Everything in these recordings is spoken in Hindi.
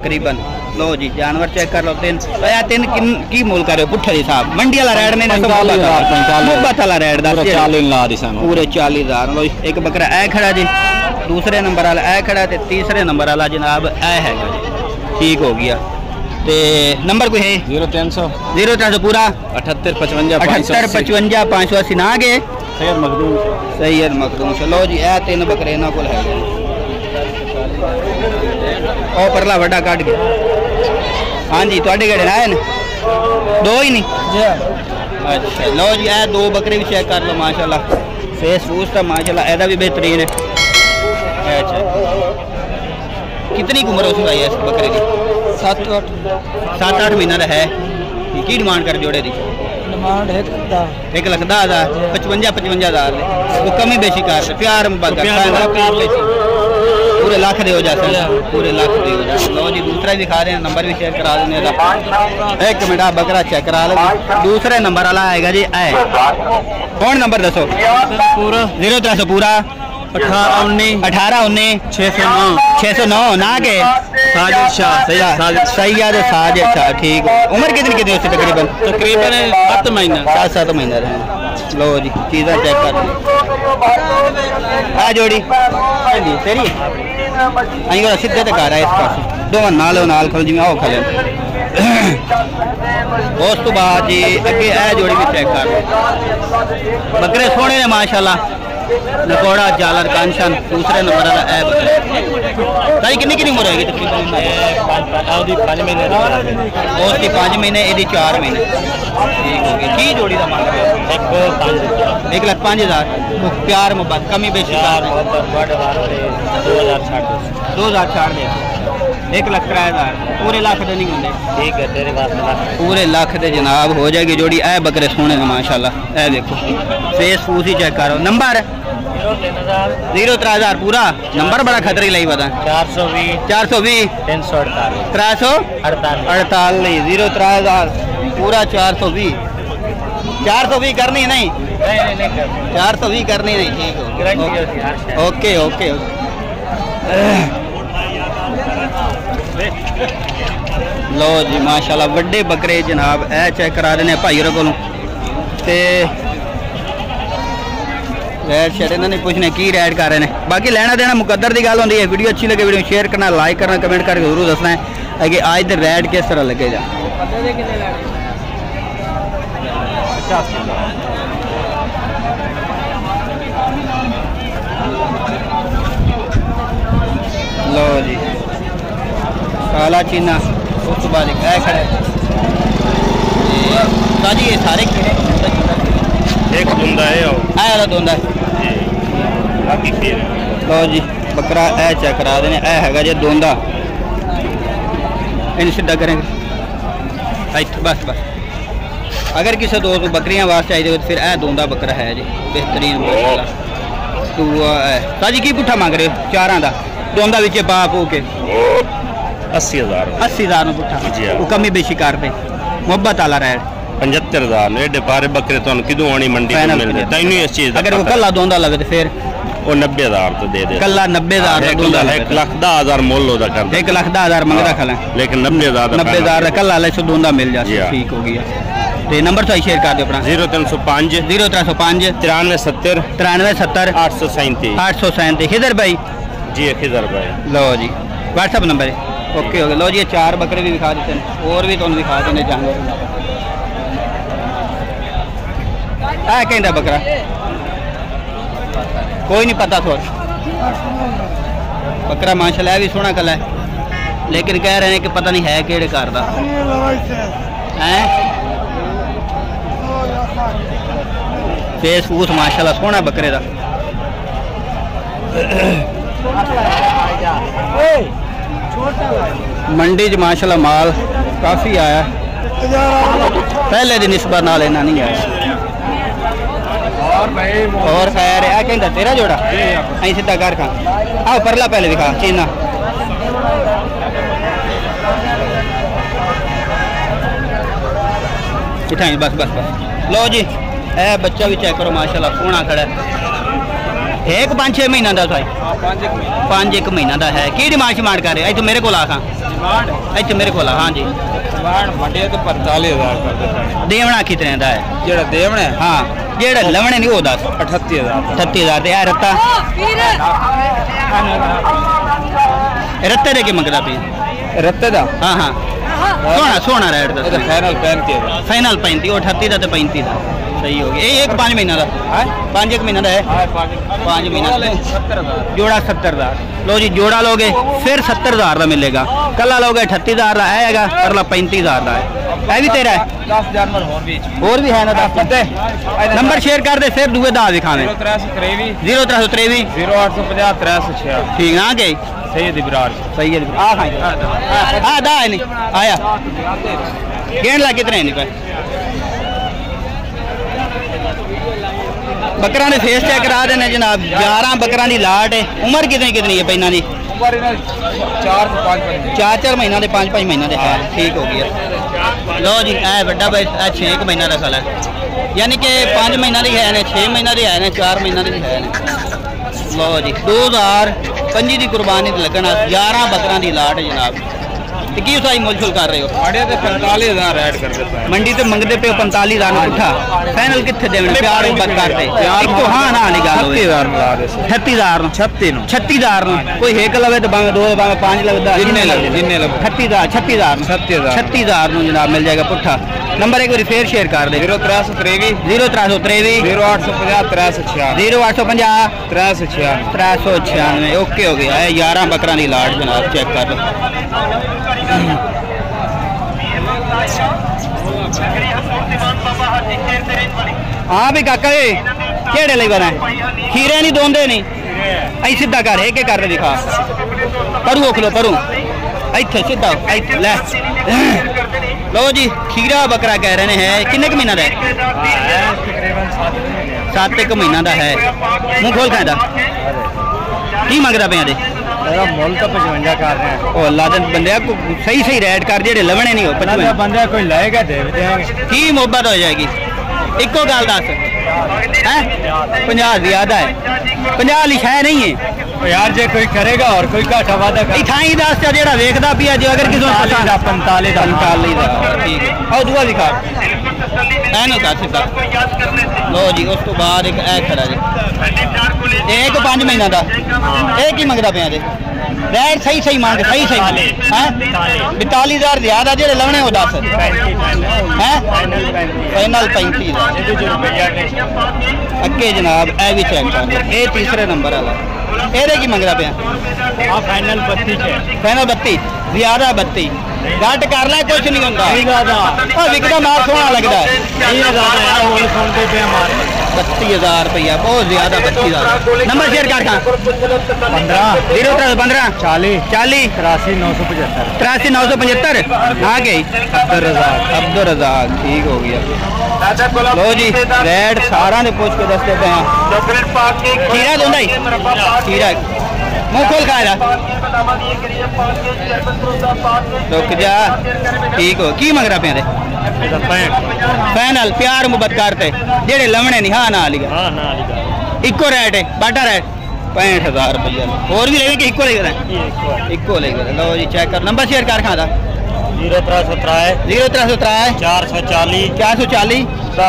तकरीबन। लो जी जानवर चेक कर लो। तीन की मोल कर रहे हो पुट्ठे जी साहब? मंडी वाला रेड ने मोहब्बत वाला रेड पूरे 40,000। लो एक बकरा ए खड़ा जी, दूसरे नंबर वाला ए खड़ा, तीसरे नंबर वाला जनाब ए है जी। ठीक हो गया। ते नंबर कोई है? 0300 पूरा 78 55 580 ना गए सैयद मखदूम। चलो जी ए तीन बकरे इन्होंने को है। ओ परला वड्डा कट गया। हाँ जी थोड़े केड़े आए न? दो ही नहीं? अच्छा लो जी ए दो बकरे भी चेक कर लो माशाल्लाह। फेस फूस तो माशाल्लाह एदा भी बेहतरीन है। अच्छा कितनी उम्र हो भाई इस बकरे की? 7-8 महीना है। की डिमांड कर जोड़े दी? डिमांड 1,10,000 55,000 वो कमी बेची कर प्यार पूरे लाख दे हो जाते हैं, पूरे लाख दे हो जाते। लो जी दूसरा दिखा रहे हैं, नंबर भी चेक करा देने। एक मिनट आप बकरा चेक करा लो। दूसरे नंबर वाला आएगा जी ए। कौन नंबर दसो? 0300 पूरा 1819 609 ना के सैयद शाह। ठीक। उम्र कितनी कितनी उसकी तकरीबन? 7 महीने रहे। लो जी चीज़ा चेक कर आ जोड़ी तेरी सीधे तक आ रहा है इस पास दो नाल खल जी आओ खले। उस तो बाद जी अगे ए जोड़ी भी चेक कर बकरे सोने ने माशाल्लाह। नकोड़ा जालर कांशन दूसरे नंबर वाला ऐ भाई कितनी कितनी उम्र होगी तकरीबन? 5 महीने यदि 4 महीने। ठीक हो गया। की जोड़ी का मांग रहे हो? 1,05,000 प्यार मोहब्बत कमी बेची 2000 छाड़ दे 1,03,000 पूरे लाख दे नहीं होंगे। ठीक है तेरे पास पूरे लाख दे जनाब हो जाएगी जोड़ी। ए बकरे सोने ने माशाल्लाह। ए देखो फेस फूस ही चेक करो। नंबर 03,000 पूरा नंबर बड़ा खतरे लाई पता 420 348 03,000 पूरा 420 करनी नहीं 420 करनी नहीं। ठीक हो ओके ओके। लो जी माशाल्लाह बड़े बकरे जनाब ए चेक करा देने भाई को रेड शेड इन्होंने पूछने की रेड कर रहे हैं। बाकी लेना देना मुकद्दर की गल होती है। वीडियो अच्छी लगे वीडियो शेयर करना लाइक करना कमेंट करके जरूर दसना है कि आज दे रेड किस तरह लगेगा। लो जी काला चीना उस बाद खड़े जी ये सारे एक दुंदा है वाला दुंदा। लो जी बकरा ए चेक करा देने ए है जी दुंदा। इन सीधा करेंगे बस बस। अगर किसी दोस्त को बकरियां वास्ते चाहिए तो फिर ए दुंदा बकरा है जी बेहतरीन माशाल्लाह। ताजी की पुट्ठा मांग रहे हो? 4 का दुंदा विच पा पू के 80,000 में पुट्ठा वो कमी बेची कर दे मोहब्बत वाला रेड 75,000 एडे पारे बकरे तो किदों आनी मंडी में मिलदे तैनू इस चीज अगर वो कल्ला दोंदा लगे तो फिर वो 90,000 तो दे दे कल्ला 90,000 का दोंदा 1,10,000 मोल होदा कर 1,10,000 मंगदा खला लेकिन 90,000 कल्ला ले सो दोंदा मिल जाए। ठीक हो गया। ते नंबर तो शेयर कर दो अपना 0305 9370 837 खिदर भाई जी खिदर भाई। लो जी व्हाट्सअप नंबर है ओके हो गया। लो जी 4 बकरे भी दिखा देते हैं और भी तुम दिखा देने चाहेंगे। कहता बकरा कोई नहीं पता थोड़ा बकरा माशाल्लाह भी सोना कला है लेकिन कह रहे हैं कि पता नहीं है केड़े घर का है। फेस फूस माशाल्लाह सोना बकरे का। मंडी च माशाल्लाह माल काफ़ी आया पहले दिन इस बार नाल इन्ना नहीं आया। और खैर है कहता तेरा जोड़ा अं सीधा घर खा आओ परला पहले दिखा चीना इतना बस बस बस। लो जी ए बच्चा भी चेक करो माशाल्लाह सोना खड़ा है। एक 5-6 महीना का भाई 5-1 महीना का है। की डिमांड शिमांड कर रहे तो मेरे को आखा ਇੱਥੇ ਮੇਰੇ ਕੋਲ हाँ जी मंडिया तो 45,000 कर देता देवना कितने का है जेड़ा देवना है हाँ जेड़ा लवणे नहीं वो दस 38,000 38,000 है रत्ता रत्ते दे के मंगदा पी रत्ते दा हाँ हाँ सोना सोना रेट ये तो फाइनल 35 फाइनल 35 और 38 का 35 का सही हो गया ये एक 5 महीना का है 5 एक महीना का है 5 महीना जोड़ा 70,000 लो जी जोड़ा लोगे फिर 70,000 का मिलेगा कला लोगे 38,000 का आएगा परला 35,000 का है भी तेरा है 10 जानवर और भी है ना 10 पत्ते नंबर शेयर कर दे फिर दुए दा दिखावे 0323 0850 306 ठीक ना गई सैयद इब्रार सही है आ दा है नहीं आया गेंद ला कितने नहीं पे बकरा ने फेस चेक करा देने जनाब 11 बकरा की लाट है उम्र कितनी है पैना की 4 महीना के 5 महीना के है ठीक हो गया लो जी ए बड़ा भाई 6 महीना का साल है यानी कि 5 महीना की है ने 6 महीना की है ने 4 महीना की है लो जी 2025 की कुर्बानी लगना 11 बकरा की लाट है जनाब की उसाई मुलझुल कर रहे हो 45,000 ऐड कर देता है मंडी तो मंगते पे 45,000 उठा फाइनल कितने देने प्यार बात करते इको हाँ ना वाली गल 38,000 36,000 कोई एक लवे तो भावे 2 भावे 5 लवे जिन्ने लगे 36,000 जनाब मिल जाएगा पुट्ठा नंबर एक बार फिर शेयर कर दे 0323 0850 396 ओके हो गया 11 बकरा की लाट जनाब चेक कर लो हाँ भी काका केड़े ले बना खीरे नहीं दोंदे नहीं आई सीधा कर एक कर दिखा परू ओख लो परू इथे सीधा ले लो जी खीरा बकरा कह रहे हैं किन्ने क महीना का 7 महीना का है मुँह खोल खादा की मंगदा पे दे मुल तो 55 कर रहे हैं ओ अल्लाह दे बंदे को सही रेट कर जेड़े लवणे नहीं हो 55 बंदा कोई लाएगा दे देंगे की मोहब्बत हो जाएगी इको गल दस है 50 ज्यादा है 50 लिखा नहीं है यार जे कोई करेगा और कोई घाटा वादा कर इथाई दस जेड़ा वेखदा पिया जो अगर किसी 45 ठीक है और दुआ दिखा एनो का सीधा लो जी उस तो बाद एक ए खड़ा जी एक 5 महीना का एक ही मंगदा पिया दे रेट सही मांग सही है 42,000 ज्यादा जेड़े लवणे हो 10 है फाइनल 35,000 अगे जनाब ए भी चेक कर ये तीसरे नंबर वाला एरे की मंगदा पिया फाइनल 32 फाइनल 32 ज्यादा 32 घट कर ले कुछ नहीं होता विकदा मार सोना लगता है 32,000 रुपया बहुत ज्यादा 32,000 नंबर शेयर कर 15 40 83 975 आ गई अब्दुल रज़ाक ठीक हो गया लो जी रेट सारा ने पूछ के दसते पे खीरा दूंगा खीरा मुँह खोल खाएगा रुक जा ठीक हो की मंग रहा पे फाइनल प्यार मुहब्बत करते जेड़े लवणे नहीं हाँ ना लिखा इको रेट है बाटा रेट 65,000 रुपया और भी लेंगे कि इको लेकर इको लेकर लो जी चेक कर नंबर शेयर कर खादा 0317 440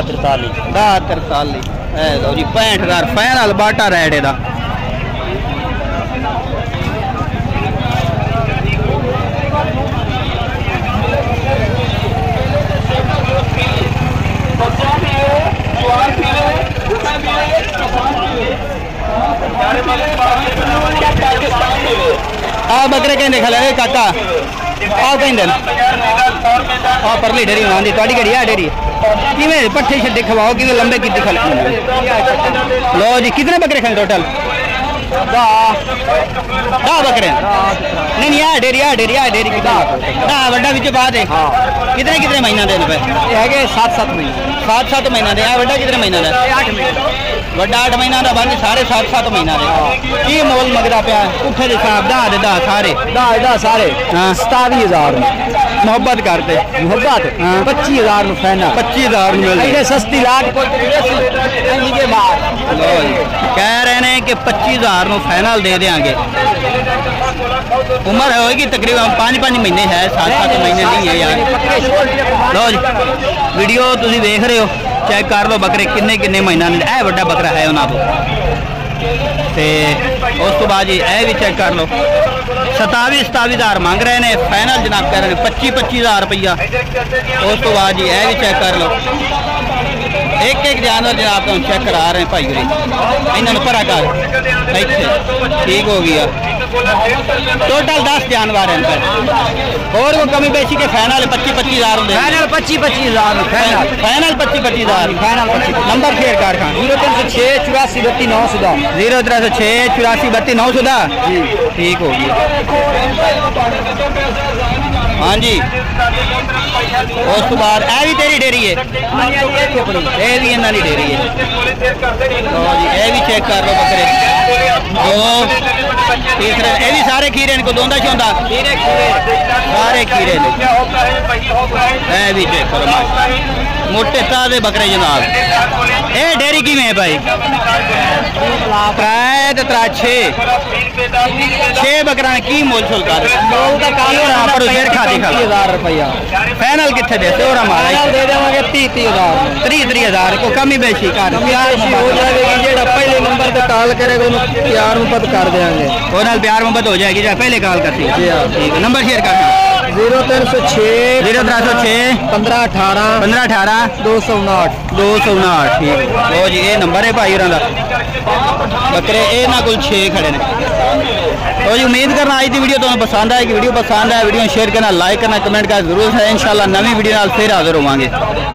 1043 लो जी 65,000 फाइनल बाटा रेट है बकरे कहते खले काका आओ कहते परली डेरी आँदी थोड़ी गड़ी आ डेरी किमें पट्ठे छे खवाओ कि लंबे कितने खले लो जी कितने बकरे खले टोटल 10 बकरे नहीं आ डेरी वड्डा विच बात है कितने महीना दे है 7 महीना दे वड्डा कितने महीना दा 8 महीना वड्डा 8 महीना का बाकी सारे 7 महीना की मोल मंगदा पिया पुठे दे हिसाब दा सारे हाँ 27,000 मोहब्बत करते 25,000 फाइनल 25,000 मिल सस्ती लाट के बाद कह रहे हैं कि 25,000 फाइनल दे देंगे उम्र होगी तकरीबन 5 महीने है, 7 महीने नहीं है यार। लो जी वीडियो तुम देख रहे हो, चेक कर लो बकरे किन्ने महीना ए बड़ा बकरा है उन्होंने। उस तो बाद जी यह भी चेक कर लो 27,000 मांग रहे हैं, फाइनल जनाब कह रहे हैं 25,000 रुपया। उस तो बाद जी यह भी चेक कर लो, एक जानवर जनाब तुम चेक करा रहे हैं भाई इन्होंने परा कर इतने ठीक हो गया। टोटल 10 जानवर हैं और वो कमी बेची के फाइनल 25,000 होंगे। Final 25,000 final 25,000 final. Number share कर खान 0306 84 32 9 0306 84 32 9 ठीक हो गया। हाँ जी उस तो बाद ए भी तेरी डेरी है, ये भी इन्हों की डेरी है। तो जी ये भी चेक कर लो बकरे दो तीसरे, ये भी सारे खीरे इनको दोंदा शोंदा सारे खीरे ने। ये भी चेक करो मोटे ताजे बकरे जनाब। ये डेरी की में भाई 6 बकरा की मोल छोल कर रुपया फाइनल कितने दे और हमारा दे देंगे 30,000 को कमी बेची कर पहले नंबर पे कॉल करेगा प्यार मोहब्बत कर देंगे, वो नाल प्यार मोहब्बत हो जाएगी जब पहले कॉल करती है। ठीक है नंबर शेयर करना 0306 1518 259 ठीक। लो जी ये नंबर है भाई उन्होंने बकरे ये ना कुल 6 खड़े ने। तो जी उम्मीद करना आज की वीडियो तुम्हें पसंद आएगी। वीडियो पसंद आए वीडियो शेयर करना, लाइक करना, कमेंट करना जरूर है। इंशाल्लाह नवी वीडियो नाल फिर हाजिर होवांगे।